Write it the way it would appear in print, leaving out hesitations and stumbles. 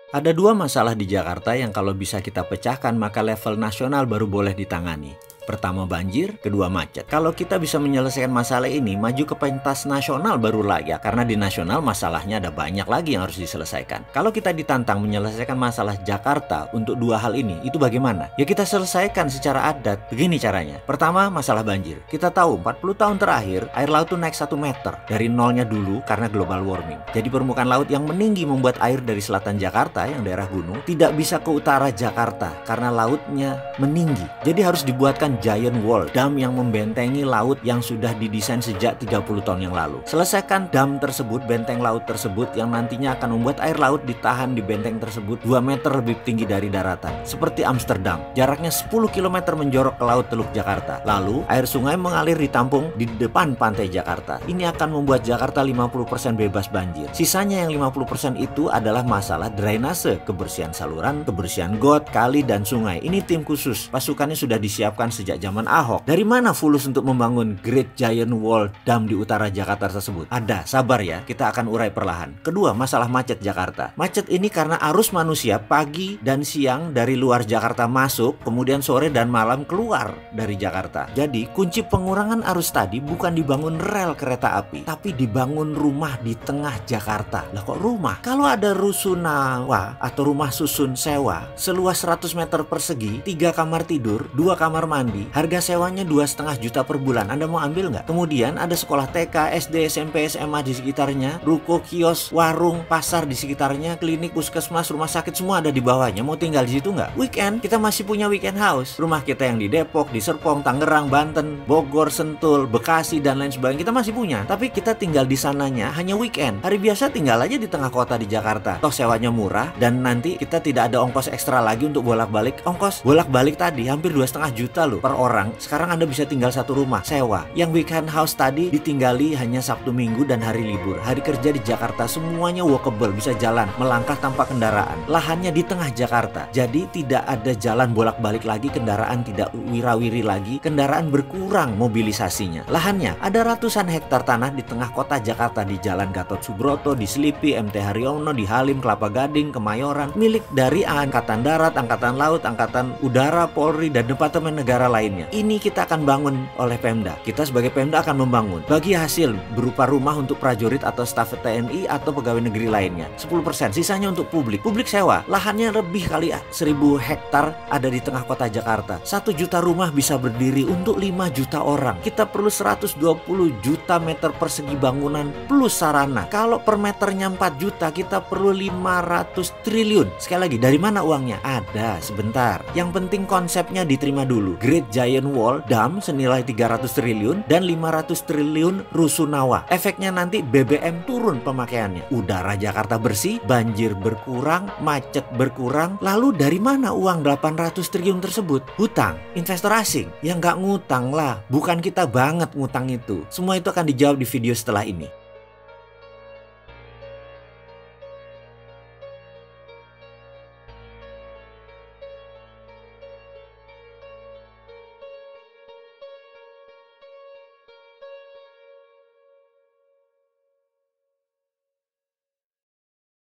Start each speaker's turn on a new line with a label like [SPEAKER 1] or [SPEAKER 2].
[SPEAKER 1] Ada dua masalah di Jakarta yang kalau bisa kita pecahkan maka level nasional baru boleh ditangani. Pertama banjir, kedua macet. Kalau kita bisa menyelesaikan masalah ini, maju ke pentas nasional baru layak. Karena di nasional masalahnya ada banyak lagi yang harus diselesaikan. Kalau kita ditantang menyelesaikan masalah Jakarta untuk dua hal ini, itu bagaimana? Ya kita selesaikan secara adat. Begini caranya. Pertama, masalah banjir. Kita tahu 40 tahun terakhir, air laut tuh naik 1 meter. Dari nolnya dulu karena global warming. Jadi permukaan laut yang meninggi membuat air dari selatan Jakarta, yang daerah gunung, tidak bisa ke utara Jakarta. Karena lautnya meninggi. Jadi harus dibuatkan giant wall, dam yang membentengi laut yang sudah didesain sejak 30 tahun yang lalu. Selesaikan dam tersebut, benteng laut tersebut yang nantinya akan membuat air laut ditahan di benteng tersebut 2 meter lebih tinggi dari daratan. Seperti Amsterdam, jaraknya 10 km menjorok ke laut Teluk Jakarta. Lalu, air sungai mengalir ditampung di depan pantai Jakarta. Ini akan membuat Jakarta 50% bebas banjir. Sisanya yang 50% itu adalah masalah drainase, kebersihan saluran, kebersihan got, kali, dan sungai. Ini tim khusus, pasukannya sudah disiapkan sejak zaman Ahok. Dari mana fulus untuk membangun Great Giant Wall Dam di utara Jakarta tersebut? Ada, sabar ya, kita akan urai perlahan. Kedua, masalah macet Jakarta. Macet ini karena arus manusia pagi dan siang dari luar Jakarta masuk, kemudian sore dan malam keluar dari Jakarta. Jadi, kunci pengurangan arus tadi bukan dibangun rel kereta api, tapi dibangun rumah di tengah Jakarta. Lah kok rumah? Kalau ada rusunawa atau rumah susun sewa seluas 100 meter persegi, 3 kamar tidur, 2 kamar mandi, harga sewanya 2,5 juta per bulan. Anda mau ambil nggak? Kemudian ada sekolah TK, SD, SMP, SMA di sekitarnya, ruko, kios, warung, pasar di sekitarnya, klinik, puskesmas, rumah sakit semua ada di bawahnya. Mau tinggal di situ nggak? Weekend kita masih punya weekend house. Rumah kita yang di Depok, di Serpong, Tangerang, Banten, Bogor, Sentul, Bekasi dan lain sebagainya kita masih punya. Tapi kita tinggal di sananya hanya weekend. Hari biasa tinggal aja di tengah kota di Jakarta. Toh sewanya murah dan nanti kita tidak ada ongkos ekstra lagi untuk bolak-balik. Ongkos bolak-balik tadi hampir 2,5 juta loh per orang. Sekarang Anda bisa tinggal satu rumah sewa. Yang weekend house tadi ditinggali hanya Sabtu Minggu dan hari libur. Hari kerja di Jakarta semuanya walkable, bisa jalan, melangkah tanpa kendaraan. Lahannya di tengah Jakarta. Jadi tidak ada jalan bolak-balik lagi, kendaraan tidak wirawiri lagi, kendaraan berkurang mobilisasinya. Lahannya ada ratusan hektar tanah di tengah kota Jakarta, di Jalan Gatot Subroto, di Selipi, MT Haryono, di Halim, Kelapa Gading, Kemayoran, milik dari Angkatan Darat, Angkatan Laut, Angkatan Udara, Polri, dan Departemen Negara lainnya. Ini kita akan bangun oleh Pemda. Kita sebagai Pemda akan membangun. Bagi hasil berupa rumah untuk prajurit atau staf TNI atau pegawai negeri lainnya. 10%, sisanya untuk publik. Publik sewa. Lahannya lebih kali 1.000 hektar ada di tengah kota Jakarta. 1 juta rumah bisa berdiri untuk 5 juta orang. Kita perlu 120 juta meter persegi bangunan plus sarana. Kalau per meternya 4 juta, kita perlu 500 triliun. Sekali lagi, dari mana uangnya? Ada, sebentar. Yang penting konsepnya diterima dulu. Great Giant Wall Dam senilai 300 triliun dan 500 triliun rusunawa. Efeknya nanti BBM turun pemakaiannya. Udara Jakarta bersih, banjir berkurang, macet berkurang. Lalu dari mana uang 800 triliun tersebut? Hutang, investor asing. Ya nggak ngutang lah. Bukan kita banget ngutang itu. Semua itu akan dijawab di video setelah ini.